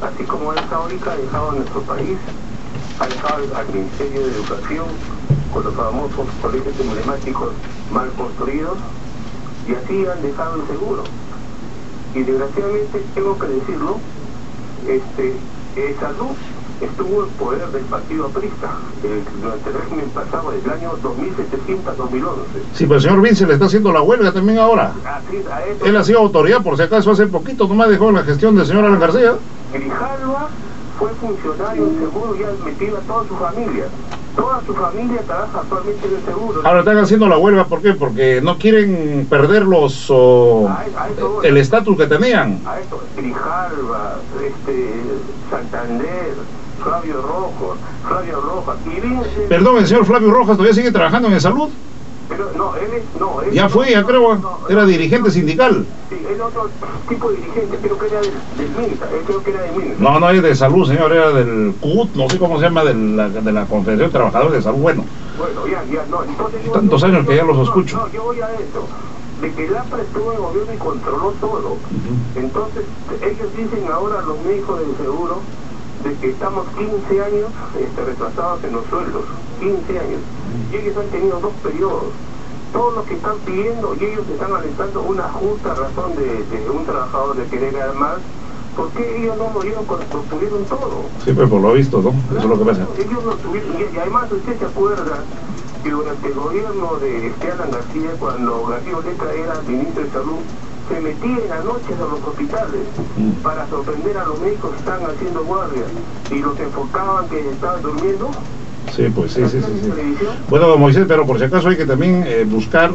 así como la fábrica ha dejado a nuestro país, ha dejado al Ministerio de Educación con los famosos colegios emblemáticos mal construidos, y así han dejado el seguro. Y desgraciadamente tengo que decirlo, Salud estuvo en poder del partido aprista durante el régimen pasado, del año 2007 a 2011. Sí, pero el señor Vince le está haciendo la huelga también ahora. Así, Él ha sido autoridad, por si acaso, hace poquito, nomás dejó en la gestión del señor Alan García. Grijalva fue funcionario en seguro y ha metido a toda su familia. Toda su familia trabaja actualmente en el seguro. Ahora están haciendo la huelga, ¿por qué? Porque no quieren perder el estatus que tenían. A esto, Grijalva, Santander, Flavio Rojas, y Vince... Perdón, el señor Flavio Rojas todavía sigue trabajando en el salud. Pero no, él ya fue, ya creo, era dirigente sindical. Sí, él otro tipo de dirigente, creo que era del MINSA, creo que era del MINSA. No es de salud, señor, era del CUT, no sé cómo se llama, de la Confederación de Trabajadores de Salud. Bueno, no, entonces tantos años que ya los escucho. No, yo voy a esto, de que el APRA estuvo en el gobierno y controló todo. Entonces, ellos dicen ahora, los médicos del seguro, de que estamos 15 años retrasados en los sueldos, 15 años, y ellos han tenido 2 periodos. Todo lo que están pidiendo, y ellos están alentando una justa razón de un trabajador de querer ganar más, ¿por qué ellos no lo dieron cuando tuvieron todo? Sí, pues por lo visto, ¿no? Eso es lo que pasa. Ellos no tuvieron, y además usted se acuerda que durante el gobierno de Alan García, cuando García Oleta era ministro de Salud, se metía en las noches a los hospitales para sorprender a los médicos que estaban haciendo guardias y los enfocaban que estaban durmiendo. Sí, pues sí. Bueno, don Moisés, pero por si acaso hay que también buscar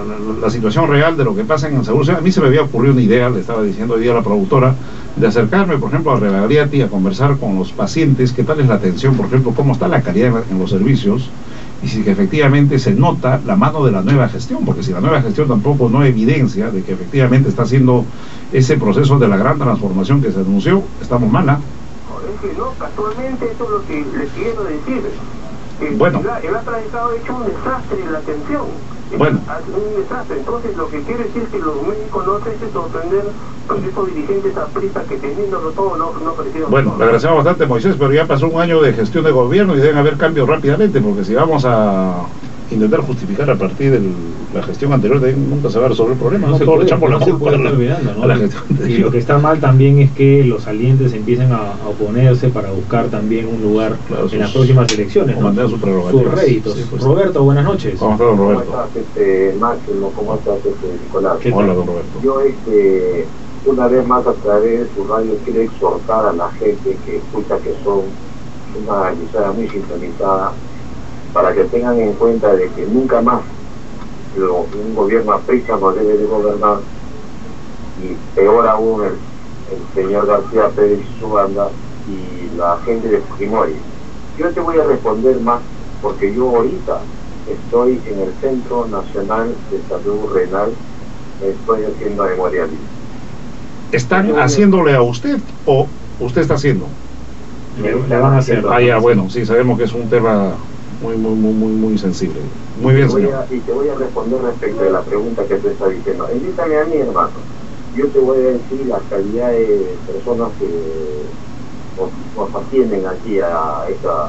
la situación real de lo que pasa en el seguro. A mí se me había ocurrido una idea, le estaba diciendo hoy día a la productora, de acercarme, por ejemplo, a Rebagliati a conversar con los pacientes, qué tal es la atención, por ejemplo, cómo está la calidad en los servicios, y si que efectivamente se nota la mano de la nueva gestión, porque si la nueva gestión tampoco no evidencia de que efectivamente está haciendo ese proceso de la gran transformación que se anunció, estamos mal, ¿ah? Es que no, casualmente eso es lo que les quiero decir. Bueno. El APRA ha hecho un desastre en la atención. Bueno. Un desastre. Entonces lo que quiere decir es que los médicos no se hacen sorprender con esos dirigentes apristas que teniéndolo todo no ofrecieron. Bueno, le agradecemos bastante, Moisés, pero ya pasó un año de gestión de gobierno y deben haber cambios rápidamente, porque si vamos a intentar justificar a partir de la gestión anterior, nunca se va a resolver el problema. No todos le echamos la culpa a la gestión anterior. Y lo que está mal también es que los salientes empiecen a oponerse para buscar también un lugar en las próximas elecciones, ¿no? Sus réditos. Sí, pues. Roberto, buenas noches. ¿Cómo estás, don Roberto? ¿Cómo estás, Máximo? ¿Cómo estás, Nicolás? Hola, don Roberto. Yo, una vez más a través de su radio quiero exhortar a la gente que escucha, que son una emisora muy sintonizada, para que tengan en cuenta de que nunca más un gobierno aprista nos debe de gobernar, y peor aún el señor García Pérez y su banda y la gente de Fujimori. Yo te voy a responder más porque yo ahorita estoy en el Centro Nacional de Salud Renal, estoy haciendo hemodiálisis. ¿Están haciéndole a usted o usted está haciendo? Le van a hacer. Ah, ya, bueno, sí, sabemos que es un tema muy sensible. Muy bien, señor. Y te voy a responder respecto de la pregunta que tú estás diciendo. Invítame a mí, hermano. Yo te voy a decir la calidad de personas que nos atienden aquí a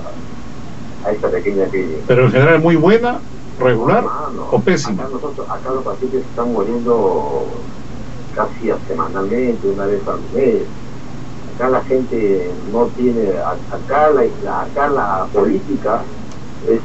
esta pequeña clínica. Pero en general muy buena, regular, o pésima. Acá los pacientes están muriendo casi semanalmente, una vez al mes. Acá la gente no tiene, acá la política es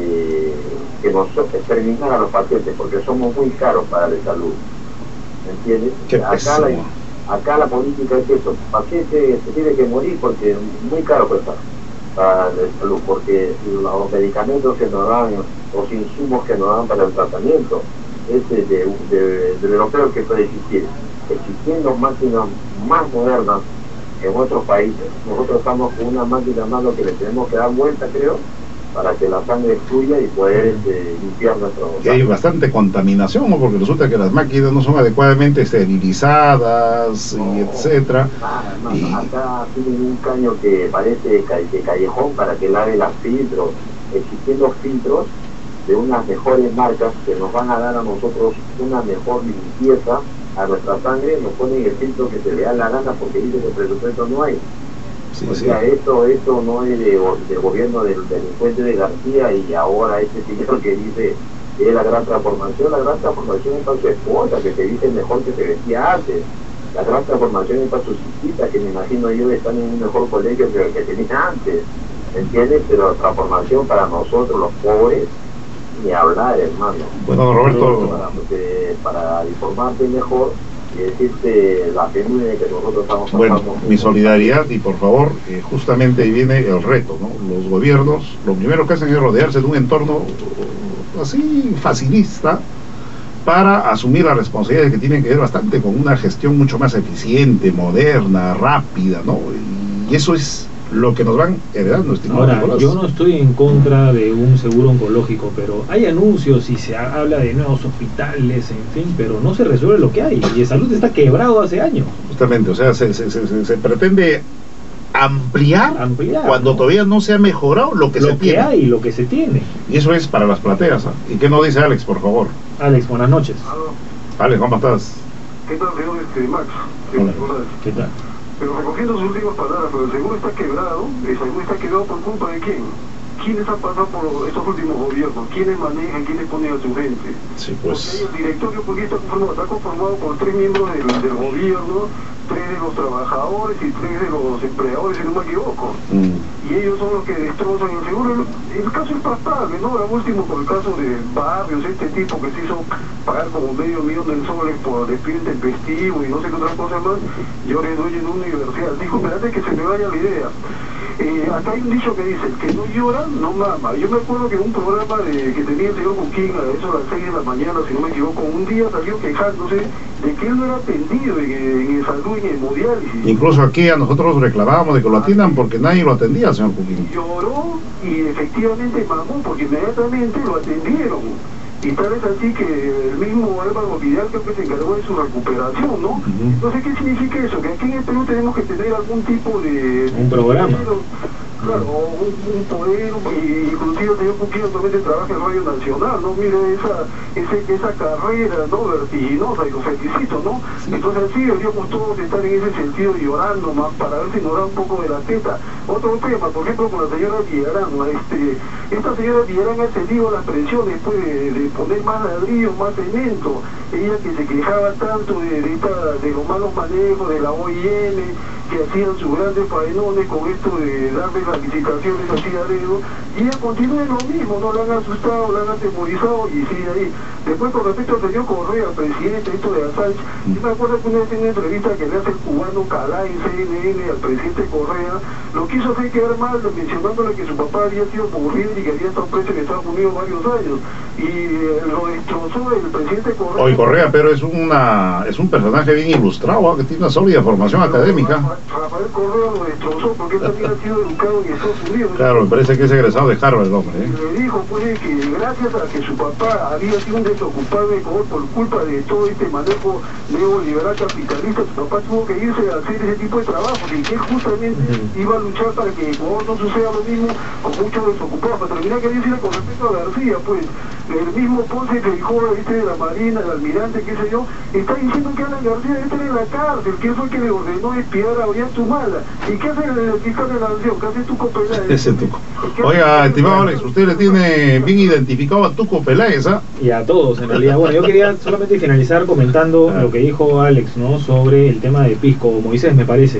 que nos exterminar a los pacientes porque somos muy caros para la salud, ¿me entiendes? Acá la política es eso, el paciente se tiene que morir porque es muy caro cuesta para la salud, porque los medicamentos que nos dan, los insumos que nos dan para el tratamiento es de lo peor que puede existir. Existiendo máquinas más modernas en otros países, nosotros estamos con una máquina más lo que le tenemos que dar vuelta, creo, para que la sangre fluya y poder limpiar nuestro... Y hay bastante contaminación, ¿no? Porque resulta que las máquinas no son adecuadamente esterilizadas, y etcétera. Acá tienen un caño que parece de callejón para que lave los filtros, existiendo filtros de unas mejores marcas que nos van a dar a nosotros una mejor limpieza a nuestra sangre. Nos ponen el filtro que se le da la gana porque dice que el presupuesto no hay. O sea, esto no es del gobierno del delincuente de García, y ahora este señor que dice que es la gran transformación es para su esposa, que se dice mejor que se vestía antes. La gran transformación es para sus hijitas, que me imagino yo están en un mejor colegio que tenía antes, ¿entiendes? Pero la transformación para nosotros los pobres, ni hablar, hermano. Bueno, Roberto, para informarte mejor y decirte la penura que nosotros estamos pasando. Bueno, mi solidaridad, y por favor, justamente ahí viene el reto, ¿no? Los gobiernos, lo primero que hacen es rodearse de un entorno así facilista para asumir las responsabilidades que tienen que ver bastante con una gestión mucho más eficiente, moderna, rápida, ¿no? Y eso es lo que nos van heredando, estimado Ahora, Nicolás. yo no estoy en contra de un seguro oncológico, pero hay anuncios y se habla de nuevos hospitales, en fin, pero no se resuelve lo que hay, y el salud está quebrado hace años. Justamente, o sea, se pretende ampliar cuando todavía no se ha mejorado lo que se tiene. Lo que se tiene. Y eso es para las plateas, ¿eh? ¿Y qué nos dice Alex, por favor? Alex, buenas noches. Alex, ¿cómo estás? ¿Qué tal, señor Max? Hola. ¿Qué tal? Pero recogiendo sus últimas palabras, pero el seguro está quebrado. ¿El seguro está quebrado por culpa de quién? ¿Quiénes han pasado por estos últimos gobiernos? ¿Quiénes manejan? ¿Quiénes ponen a su gente? Sí, pues. Porque el directorio está conformado por 3 miembros del gobierno, 3 de los trabajadores y 3 de los empleadores, si no me equivoco. Y ellos son los que destrozan el seguro. El caso es pasable, ¿no? Ahora último por el caso de Barrios, este tipo que se hizo pagar como $500,000 de soles por despido intempestivo y no sé qué otra cosa más, y ahora es dueño de una universidad. Dijo, espérate que se me vaya la idea. Acá hay un dicho que dice, el que no llora, no mama. Yo me acuerdo que en un programa que tenía el señor Buquín, a eso a las 6 de la mañana, si no me equivoco, un día salió quejándose de que él no era atendido en salud, en hemodiálisis. Incluso aquí a nosotros reclamábamos de que lo atiendan porque nadie lo atendía, señor Buquín. Lloró y efectivamente mamó porque inmediatamente lo atendieron. Y tal es así que el mismo Álvaro Vidal creo que se encargó de su recuperación, ¿no? Entonces, ¿qué significa eso? Que aquí en el Perú tenemos que tener algún tipo de... un programa. Claro, un poder, y inclusive el señor Puquín actualmente trabaja en Radio Nacional, ¿no? Mire esa carrera, ¿no? Vertiginosa, y lo felicito, ¿no? Sí. Entonces así deberíamos todos estar en ese sentido llorando más para ver si nos da un poco de la teta. Otro tema, por ejemplo, con la señora Villarán, esta señora Villarán ha cedido las presiones después de poner más ladrillo, más cemento. Ella que se quejaba tanto de los malos manejos de la OIM, que hacían sus grandes faenones con esto de darle las licitaciones así a dedo, y ella continúa en lo mismo, no la han asustado, la han atemorizado y sigue ahí. Después, con respecto al señor Correa, presidente, esto de Assange, yo me acuerdo que una vez en una entrevista que le hace el cubano Calá en CNN al presidente Correa, lo quiso hacer quedar mal mencionándole que su papá había sido ocurrido y que había estado preso en Estados Unidos varios años, y lo destrozó el presidente Correa. Hoy Correa, pero es un personaje bien ilustrado, que tiene una sólida formación académica. Rafael Correa lo destrozó porque él también ha sido educado en Estados Unidos. Claro, me parece que es egresado de Harvard el hombre. Le dijo pues que gracias a que su papá había sido un desocupado de Ecuador por culpa de todo este manejo neoliberal capitalista, su papá tuvo que irse a hacer ese tipo de trabajo, y que él justamente iba a luchar para que en Ecuador no suceda lo mismo con muchos desocupados. Para terminar, quería decirle con respecto a García, pues el mismo Ponce que dijo de la Marina, el almirante, qué sé yo, está diciendo que Alan García debe estar en la cárcel, que fue el que le ordenó espiar a Ollantumala. ¿Y qué hace el fiscal de la nación? ¿Qué hace Tuco Peláez? Ese Tuco. Oiga, estimado Alex, usted le tiene bien identificado a Tuco Peláez, ¿ah? Y a todos, en realidad. Bueno, yo quería solamente finalizar comentando lo que dijo Alex, ¿no? Sobre el tema de Pisco, Moisés, me parece.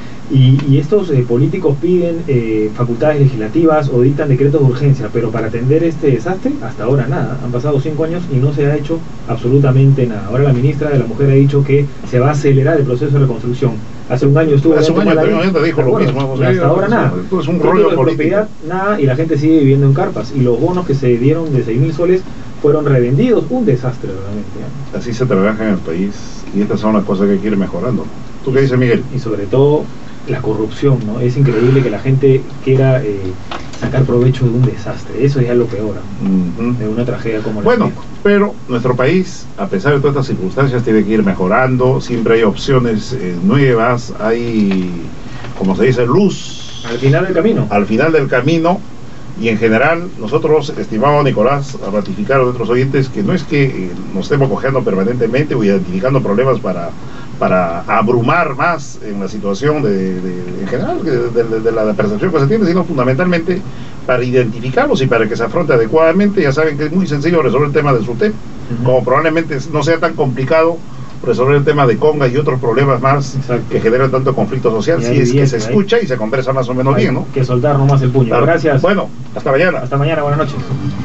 Y estos políticos piden facultades legislativas o dictan decretos de urgencia, pero para atender este desastre, hasta ahora nada. Han pasado 5 años y no se ha hecho absolutamente nada. Ahora la ministra de la Mujer ha dicho que se va a acelerar el proceso de reconstrucción. Hace un año estuvo... Hace un año también te dijo lo mismo. Hasta ahora nada. Es un rollo político. Propiedad, nada, y la gente sigue viviendo en carpas. Y los bonos que se dieron de 6.000 soles fueron revendidos. Un desastre realmente. Así se trabaja en el país. Y estas son las cosas que hay que ir mejorando. ¿Tú qué dices, Miguel? Y sobre todo la corrupción, ¿no? Es increíble que la gente quiera sacar provecho de un desastre. Eso es lo peor, de una tragedia como la Bueno, pero nuestro país, a pesar de todas estas circunstancias, tiene que ir mejorando. Siempre hay opciones nuevas, hay, como se dice, luz al final del camino. Al final del camino. Y en general, nosotros, estimado Nicolás, a ratificar a nuestros oyentes que no es que nos estemos cojeando permanentemente o identificando problemas para para abrumar más en la situación en general de la percepción que se tiene, sino fundamentalmente para identificarlos y para que se afronte adecuadamente. Ya saben que es muy sencillo resolver el tema del SUTEP, como probablemente no sea tan complicado resolver el tema de Conga y otros problemas más. Exacto. Que generan tanto conflicto social, si es que se escucha y se conversa más o menos bien, ¿no? Que soltar nomás el puño. Claro. Gracias. Bueno, hasta mañana. Hasta mañana, buenas noches.